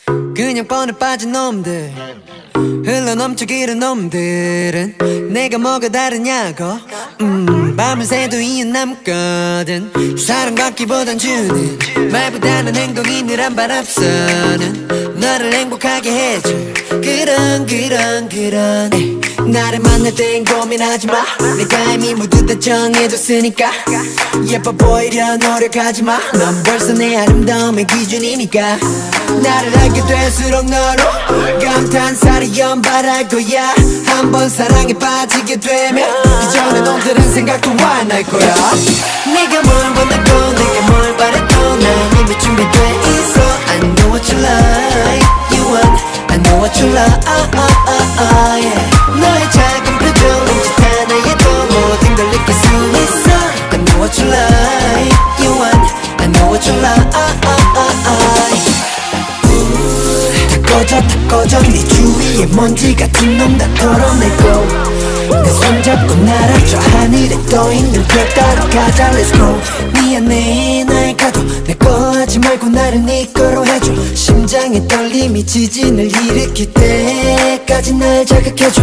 그냥 뻔해 빠진 놈들, 흘러넘쳐 기른 놈들은 내가 뭐가 다르냐고. 밤을 새도 이유 남거든. 사랑받기보단 주는 말보다는 행동이 늘 한 발 앞서는 너를 행복하게 해줘. 그런 나를 만날 땐 고민하지마. 내가 이미 모두 다 정해줬으니까 예뻐 보이려 노력하지마. 넌 벌써 내 아름다움의 기준이니까. 나를 알게 될수록 너로 감탄사를 연발할 거야. 한번 사랑에 빠지게 되면 이전의 놈들은 생각도 안 할 거야. 네가 뭘 원하고 내가 뭘 바라도 난 이미 준비돼 있어. I know what you like, you want, I know what you like, yeah. 너의 작은 표정 눈짓 하나에도 모든 걸 느낄 수 있어. I know what you like, you want, I know what you like, 다 꺼져 네 주위에 먼지 같은 놈 다 털어내고 내 손잡고 날아 저 하늘에 떠있는 별 따라 가자 let's go. 미안해 나의 가도 내 거 하지 말고 나를 네 거로 해줘. 심장의 떨림이 지진을 일으킬 때까지 날 자극해줘.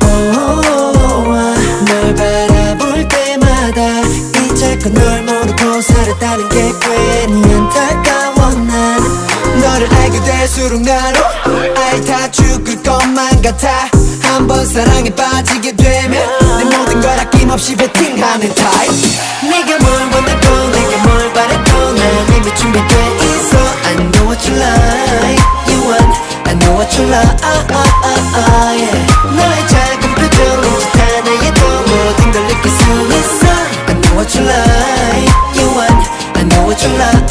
널 바라볼 때마다 이 짧고 널 모르고 살았다는 게 괜히 안타까워. 난 너를 알게 될수록 나로 아이 다 죽을 것만 같아. 한번 사랑에 빠지게 되면 내 모든 걸 아낌없이 베팅하는 타입. 네가 뭘 원하고 내가 뭘 바라도 난 이미 준비돼 있어. I know what you like, you want, I know what you like, yeah. 너의 작은 표정 눈짓 하나에도 모든 걸 느낄 수 있어. I know what you like, you want, I know what you like,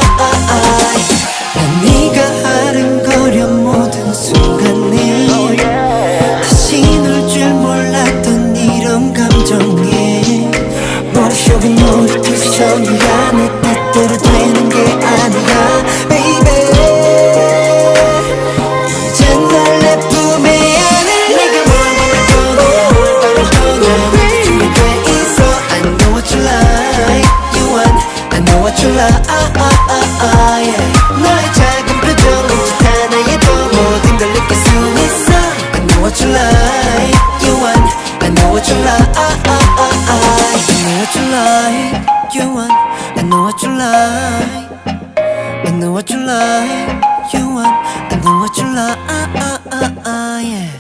난 네가 아른거려 모든 순간에 다시 놀 줄 몰랐던 이런 감정에 머릿속에 놀이터서 네가 내 뜻대로 되는 게 아니야 baby. 이젠 날 내 품에 안을. 네가 뭘 원하고 내가 뭘 바라도 난 이미 준비돼 있어. I know what you like, you want, I know what you like, yeah. 너의 작은 표정 눈짓 하나에도 모든 걸 느낄 수 있어. I know what you like, you want, I know what you like, I know what you like, you want, I know what you like, I know what you like, you want, I know what you like, yeah.